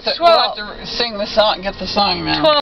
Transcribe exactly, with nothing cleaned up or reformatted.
have to, we'll have to sing the song, get the song now. twelve.